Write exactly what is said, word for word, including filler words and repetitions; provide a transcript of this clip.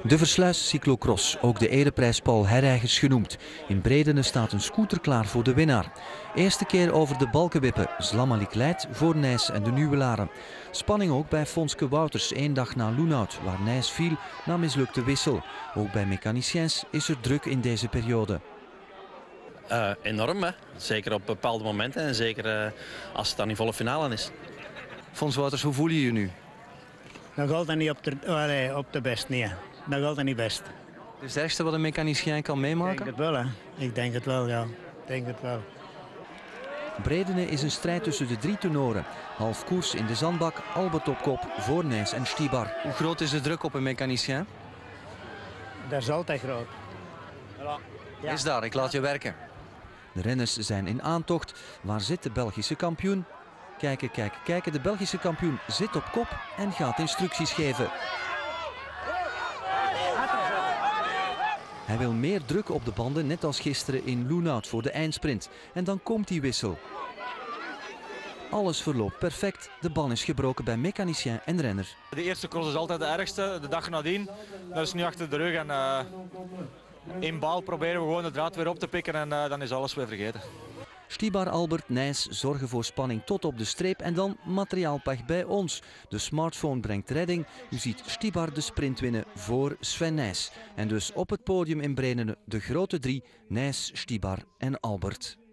De Versluis cyclocross, ook de ereprijs Paul Herreigers genoemd. In Bredene staat een scooter klaar voor de winnaar. Eerste keer over de balkenwippen, Zlamalik leidt voor Nijs en de Nuwelaren. Spanning ook bij Fonske Wouters, één dag na Loenhout, waar Nijs viel na mislukte wissel. Ook bij mechaniciens is er druk in deze periode. Uh, enorm, hè? Zeker op bepaalde momenten en zeker uh, als het dan in volle finale is. Fons Wouters, hoe voel je je nu? Dat gaat niet op de, oh, op de best, nee. Dat gaat niet best. Dus het ergste wat een mechanicien kan meemaken? Ik denk het wel, hè. Ik denk het wel, ja. Ik denk het wel. Bredene is een strijd tussen de drie tenoren. Half koers in de zandbak, Albert op kop, voor Nijs en Stibar. Hoe groot is de druk op een mechanicien? Dat is altijd groot. Ja. Is daar, ik laat je werken. De renners zijn in aantocht. Waar zit de Belgische kampioen? Kijken, kijken, kijken. De Belgische kampioen zit op kop en gaat instructies geven. Hij wil meer druk op de banden, net als gisteren in Loenhout voor de eindsprint. En dan komt die wissel. Alles verloopt perfect. De ban is gebroken bij mechanicien en renner. De eerste cross is altijd de ergste. De dag nadien, dat is nu achter de rug. En uh, in baal proberen we gewoon de draad weer op te pikken en uh, dan is alles weer vergeten. Stibar, Albert, Nijs zorgen voor spanning tot op de streep en dan materiaalpech bij ons. De smartphone brengt redding. U ziet Stibar de sprint winnen voor Sven Nijs. En dus op het podium in Bredene de grote drie, Nijs, Stibar en Albert.